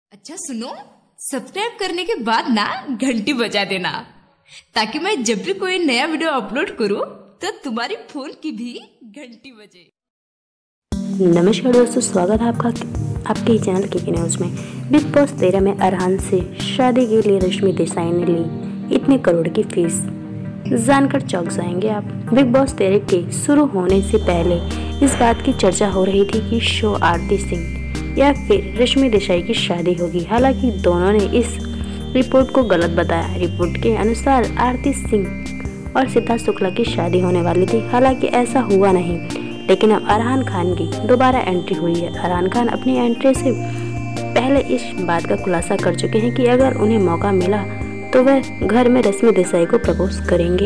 अच्छा सुनो, सब्सक्राइब करने के बाद ना घंटी बजा देना, ताकि मैं जब भी कोई नया वीडियो अपलोड करूं तो तुम्हारी फोन की भी घंटी बजे। नमस्कार दोस्तों, स्वागत है आपका आपके ही चैनल के न्यूज में। बिग बॉस 13 में अरहान से शादी के लिए रश्मि देसाई ने ली इतने करोड़ की फीस, जानकर चौंक जाएंगे आप। बिग बॉस 13 के शुरू होने से पहले इस बात की चर्चा हो रही थी कि शो आरती सिंह या फिर रश्मि देसाई की शादी होगी। हालांकि दोनों ने इस रिपोर्ट को गलत बताया। रिपोर्ट के अनुसार आरती सिंह और सिद्धार्थ शुक्ला की शादी होने वाली थी, हालांकि ऐसा हुआ नहीं। लेकिन अब अरहान खान की दोबारा एंट्री हुई है। अरहान खान अपनी एंट्री से पहले इस बात का खुलासा कर चुके हैं कि अगर उन्हें मौका मिला तो वह घर में रश्मि देसाई को प्रपोज करेंगे।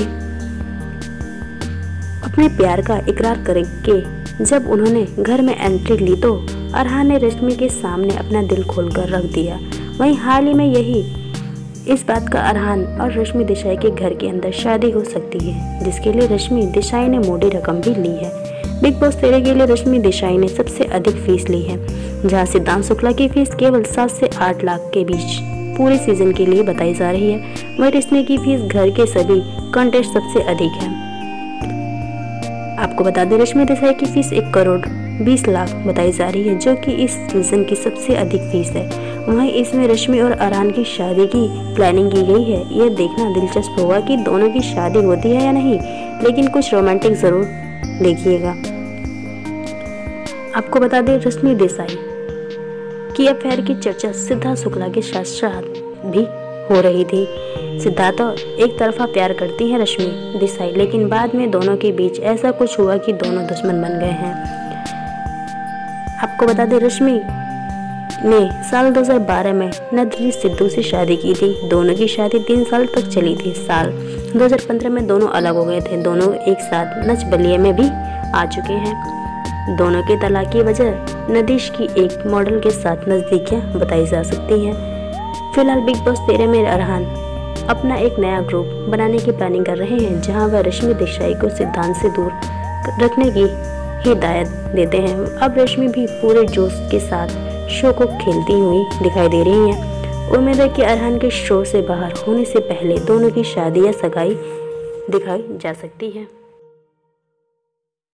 अपने प्यार का इकरार करके जब उन्होंने घर में एंट्री ली तो अरहान ने रश्मि के सामने अपना दिल खोलकर रख दिया। वहीं हाल ही में यही इस बात का अरहान और रश्मि देसाई के घर के अंदर शादी हो सकती है, जिसके लिए रश्मि देसाई ने मोटी रकम भी ली है। बिग बॉस 13 के लिए रश्मि देसाई ने सबसे अधिक फीस ली है, जहां सिद्धार्थ शुक्ला की फीस केवल 7 से 8 लाख के बीच पूरे सीजन के लिए बताई जा रही है। वहीं रश्मि की फीस घर के सभी कंटेस्ट सबसे अधिक है। आपको बता दें, रश्मि देसाई की फीस 1 करोड़ 20 लाख बताई जा रही है, जो कि इस सीजन की सबसे अधिक फीस है। वहीं इसमें रश्मि और अरहान की शादी की प्लानिंग की गई है। यह देखना दिलचस्प होगा कि दोनों की शादी होती है या नहीं, लेकिन कुछ रोमांटिक जरूर देखिएगा। आपको बता दें, रश्मि देसाई की अफेयर की चर्चा सिद्धार्थ शुक्ला के साथ साथ भी हो रही थी। सिद्धार्थ एक तरफा प्यार करती हैं रश्मि देसाई, लेकिन बाद में दोनों के बीच ऐसा कुछ हुआ कि दोनों दुश्मन बन गए हैं। आपको बता दें, रश्मि ने साल 2012 में नदरी सिद्धू से शादी की थी। दोनों की शादी 3 साल तक चली थी। साल 2015 में दोनों अलग हो गए थे। दोनों एक साथ नच बलिए में भी आ चुके हैं। दोनों के तलाक की वजह नदीश की एक मॉडल के साथ नजदीकियां बताई जा सकती हैं। फिलहाल बिग बॉस 13 में अरहान अपना एक नया ग्रुप बनाने की प्लानिंग कर रहे हैं, जहां वह रश्मि देसाई को सिद्धांत से दूर रखने की हिदायत देते हैं। अब रश्मि भी पूरे जोश के साथ शो को खेलती हुई दिखाई दे रही हैं। उम्मीद है कि अरहान के शो से बाहर होने से पहले दोनों की शादी या सगाई दिखाई जा सकती है।